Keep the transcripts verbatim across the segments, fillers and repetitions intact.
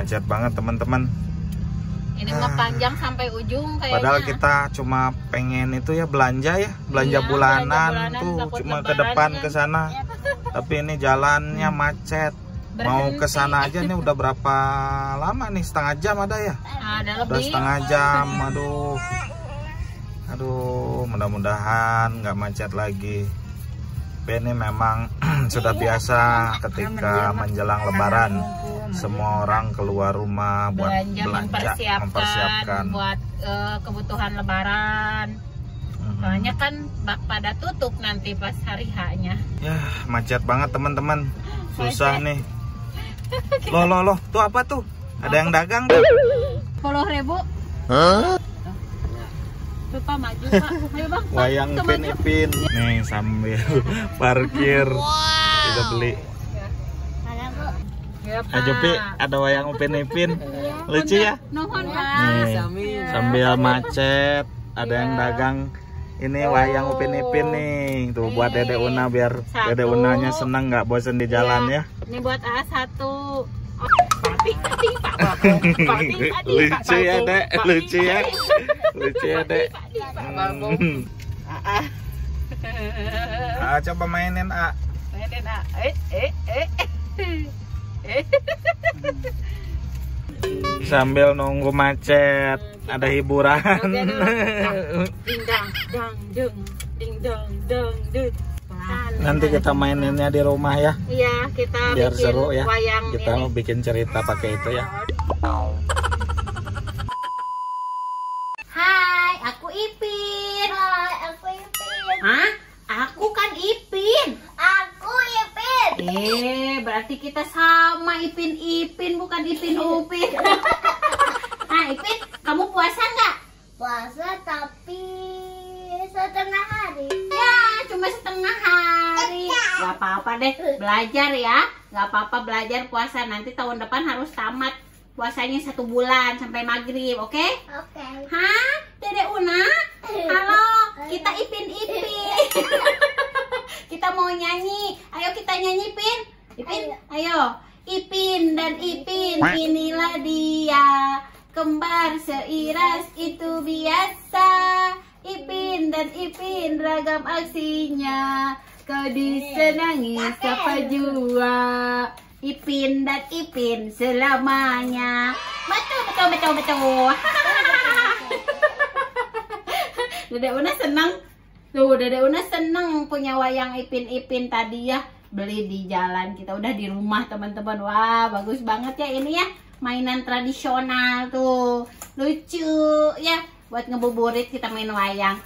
macet banget teman-teman. Ini mah panjang sampai ujung kayaknya. Padahal kita cuma pengen itu ya belanja ya, belanja iya, bulanan, belanja bulanan tuh cuma ke lebaran depan ya. ke sana. Tapi ini jalannya macet. Berhenti. Mau ke sana aja nih udah berapa lama nih? Setengah jam ada ya? Ada Udah lebih. setengah jam, aduh. Aduh, mudah-mudahan nggak macet lagi. Tapi ini memang sudah biasa ketika menjelang lebaran. Semua orang keluar rumah buat belanja, belanja, mempersiapkan, mempersiapkan. buat uh, kebutuhan lebaran. Mhm. Soalnya kan bak pada tutup nanti pas hari H-nya. Ya, macet banget teman-teman. Susah nih. Loh, loh, loh. Tuh apa tuh? Ada yang dagang tuh. Sepuluh ribu. Hah? Tuh Pak, maju Pak. Ayo Bang. Pak, Wayang kita Upin maju. Ipin. Nih sambil parkir. Kita beli. Ya, Pak. Kak Jupi, ada wayang Upin Ipin. Lucu ya? Nuhun Pak. Nih, sambil macet, ada yang dagang. Ini wayang Upin Ipin nih. Tuh buat Dede Una biar Satu. Dede Unanya seneng nggak bosen di jalan ya. Ini buat A satu. Pating, pating, Pak. Pating, pating, Pak. Lucu ya, Dek. Pating, Lucu ya. pating. Lucu ya, Dek. Hmm. Ah, coba mainin, A. Mainin, A. Eh, eh, eh. Eh. Sambil nunggu macet, ada hiburan. Ding dang dang dung, ding dong dong dung. Nanti kita maininnya di rumah ya. Iya, kita Biar bikin seru ya. wayang Kita ini. mau bikin cerita pakai itu ya. Hai, aku Ipin. Hai, aku Ipin. Hah? Aku kan Ipin. Aku Ipin. Eh, berarti kita sama Ipin-Ipin, bukan Ipin-Upin. Nah, Ipin, kamu puasa nggak? Puasa tapi setengah hari. Ya, cuma setengah hari. Gak apa-apa deh, belajar ya. Gak apa-apa belajar puasa. Nanti tahun depan harus tamat puasanya satu bulan sampai maghrib, oke? Okay? Oke. Okay. Hah? Dede Una? Halo, kita Ipin-Ipin. Kita mau nyanyi. Ayo kita nyanyi, Ipin. Ipin, ayo. Ipin dan Ipin, inilah dia. Kembar seiras itu biasa. Ipin dan Ipin ragam aksinya. Kau disenangi siapa jua. Ipin dan Ipin selamanya. Betul, betul, betul, betul. Dede Una senang. Tuh, Dede Una senang punya wayang Ipin-Ipin tadi ya. Beli di jalan, kita udah di rumah teman-teman. Wah, bagus banget ya ini ya. Mainan tradisional tuh. Lucu ya. Buat ngebuburit kita main wayang.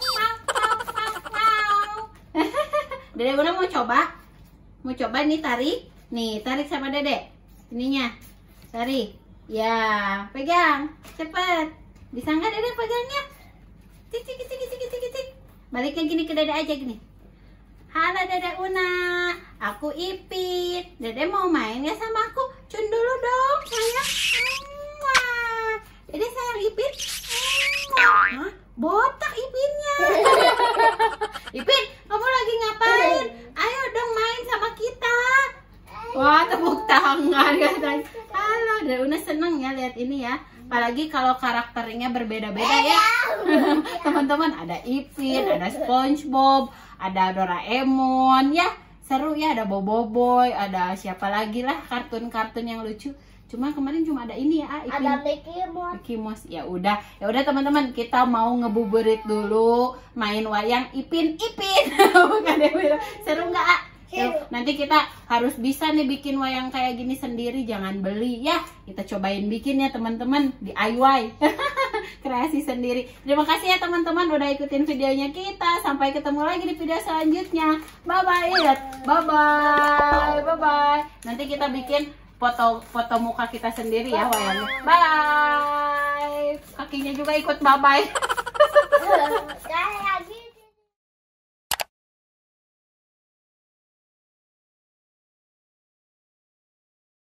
Dede Una mau coba? Mau coba nih tarik? Nih, tarik sama Dede. Ininya. Tarik. Ya, pegang. Cepet. Bisa nggak Dede pegangnya? Tik, tik, tik, tik, tik, tik, tik. Balikin gini ke Dede aja gini. Halo Dede Una, aku Ipin. Dede mau main ya sama aku? Cun dulu dong, sayang. Wah, Dede sayang Ipin. Hah? Botak Ipinnya. Ipin, kamu lagi ngapain? Ayo dong main sama kita. Wah, tepuk tangan katanya. Halo, Dede Una seneng ya lihat ini ya. Apalagi kalau karakternya berbeda-beda ya. Teman-teman, ada Ipin, ada SpongeBob, ada Doraemon ya. Seru ya, ada Boboiboy, ada siapa lagi lah kartun-kartun yang lucu. Cuma kemarin cuma ada ini ya, Ipin. Ada Mickey Mouse. Mickey Mouse. Ya udah, ya udah teman-teman, kita mau ngebuburit dulu, main wayang Ipin-Ipin. Bukan dia bilang, seru nggak, A? Yuk, nanti kita harus bisa nih bikin wayang kayak gini sendiri, jangan beli ya. Kita cobain bikin ya teman-teman, D I Y. Kreasi sendiri. Terima kasih ya teman-teman udah ikutin videonya kita. Sampai ketemu lagi di video selanjutnya. Bye bye. Bye bye. Bye bye. Nanti kita bikin foto foto muka kita sendiri ya wayangnya. Bye. Kakinya juga ikut bye bye.